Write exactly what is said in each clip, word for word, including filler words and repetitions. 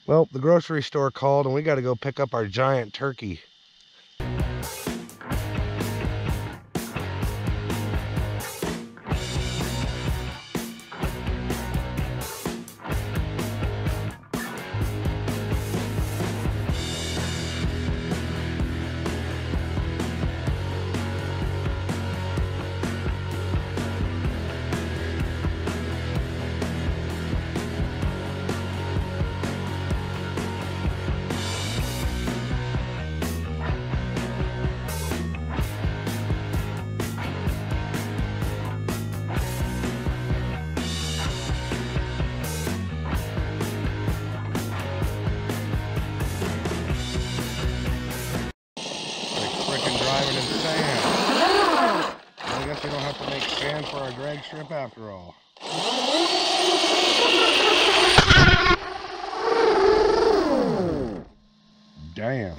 Well, the grocery store called and we got to go pick up our giant turkey. Driving in sand. I guess we don't have to make sand for our drag strip after all. Damn.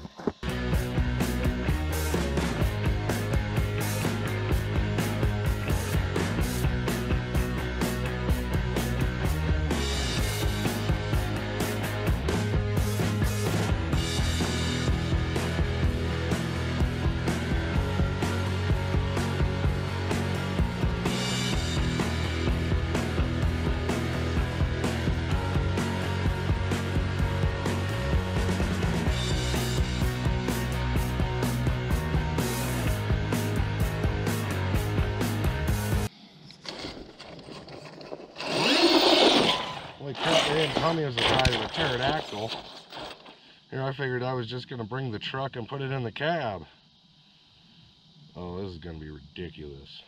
Holy crap, they didn't tell me it was the size of a pterodactyl. Here, I figured I was just going to bring the truck and put it in the cab. Oh, this is going to be ridiculous.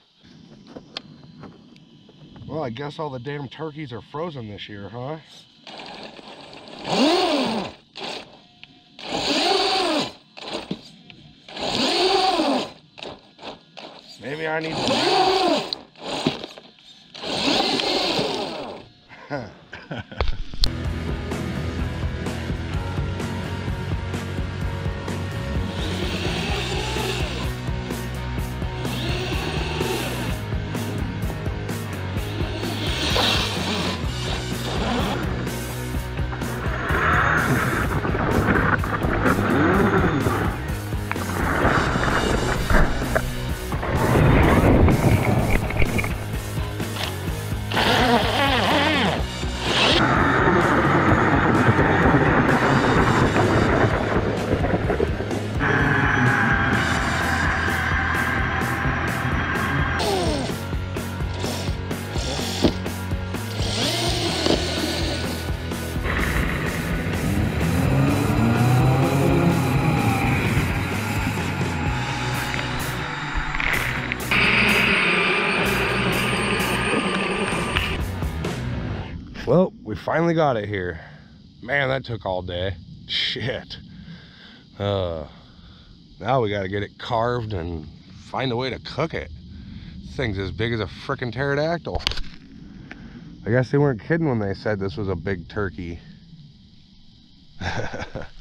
Well, I guess all the damn turkeys are frozen this year, huh? Maybe I need to... Well, we finally got it here. Man, that took all day. Shit. Uh, now we gotta get it carved and find a way to cook it. This thing's as big as a frickin' pterodactyl. I guess they weren't kidding when they said this was a big turkey.